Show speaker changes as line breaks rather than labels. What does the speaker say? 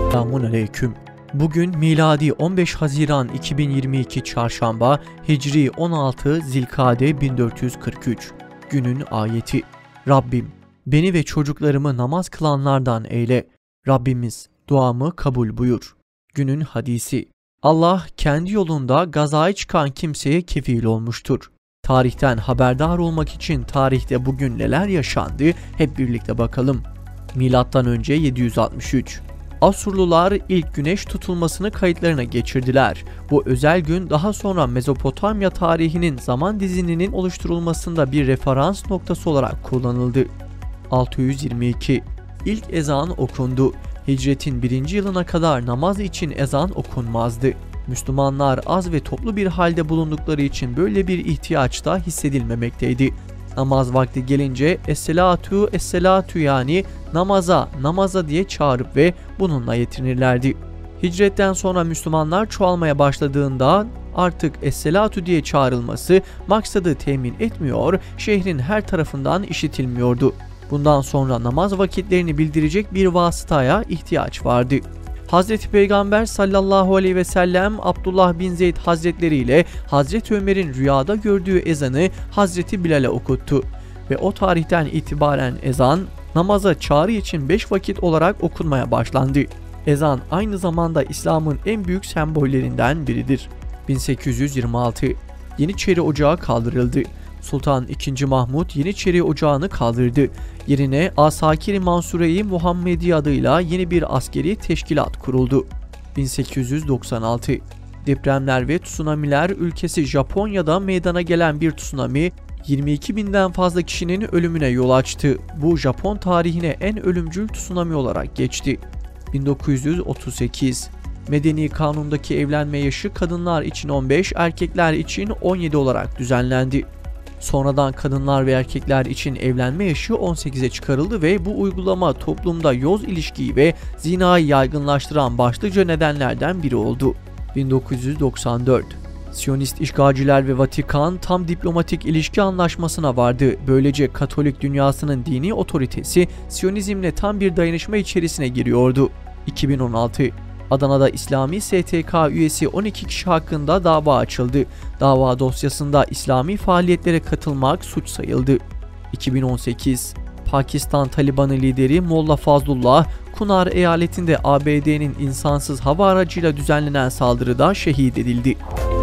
Selamünaleyküm. Bugün miladi 15 Haziran 2022 Çarşamba, Hicri 16 Zilkade 1443. Günün ayeti. Rabbim, beni ve çocuklarımı namaz kılanlardan eyle. Rabbimiz, duamı kabul buyur. Günün hadisi. Allah kendi yolunda gazaya çıkan kimseye kefil olmuştur. Tarihten haberdar olmak için tarihte bugün neler yaşandı hep birlikte bakalım. Milattan önce 763. Asurlular ilk güneş tutulmasını kayıtlarına geçirdiler. Bu özel gün daha sonra Mezopotamya tarihinin zaman dizilinin oluşturulmasında bir referans noktası olarak kullanıldı. 622. İlk ezan okundu. Hicretin 1. yılına kadar namaz için ezan okunmazdı. Müslümanlar az ve toplu bir halde bulundukları için böyle bir ihtiyaç da hissedilmemekteydi. Namaz vakti gelince es-selatu es-selatu yani namaza diye çağırıp ve bununla yetinirlerdi. Hicretten sonra Müslümanlar çoğalmaya başladığında artık es-selatu diye çağrılması maksadı temin etmiyor, şehrin her tarafından işitilmiyordu. Bundan sonra namaz vakitlerini bildirecek bir vasıtaya ihtiyaç vardı. Hazreti Peygamber sallallahu aleyhi ve sellem Abdullah bin Zeyd Hazretleri ile Hazreti Ömer'in rüyada gördüğü ezanı Hazreti Bilal'e okuttu ve o tarihten itibaren ezan namaza çağrı için 5 vakit olarak okunmaya başlandı. Ezan aynı zamanda İslam'ın en büyük sembollerinden biridir. 1826 Yeniçeri Ocağı kaldırıldı. Sultan II. Mahmud Yeniçeri Ocağı'nı kaldırdı. Yerine Asakir-i Mansure-i Muhammedi adıyla yeni bir askeri teşkilat kuruldu. 1896 Depremler ve tsunamiler ülkesi Japonya'da meydana gelen bir tsunami 22.000'den fazla kişinin ölümüne yol açtı. Bu Japon tarihine en ölümcül tsunami olarak geçti. 1938 Medeni kanundaki evlenme yaşı kadınlar için 15, erkekler için 17 olarak düzenlendi. Sonradan kadınlar ve erkekler için evlenme yaşı 18'e çıkarıldı ve bu uygulama toplumda yoz ilişkiyi ve zinayı yaygınlaştıran başlıca nedenlerden biri oldu. 1994 Siyonist işgalciler ve Vatikan tam diplomatik ilişki anlaşmasına vardı. Böylece Katolik dünyasının dini otoritesi Siyonizmle tam bir dayanışma içerisine giriyordu. 2016 Adana'da İslami STK üyesi 12 kişi hakkında dava açıldı. Dava dosyasında İslami faaliyetlere katılmak suç sayıldı. 2018 Pakistan Talibanı lideri Molla Fazlullah, Kunar eyaletinde ABD'nin insansız hava aracıyla düzenlenen saldırıda şehit edildi.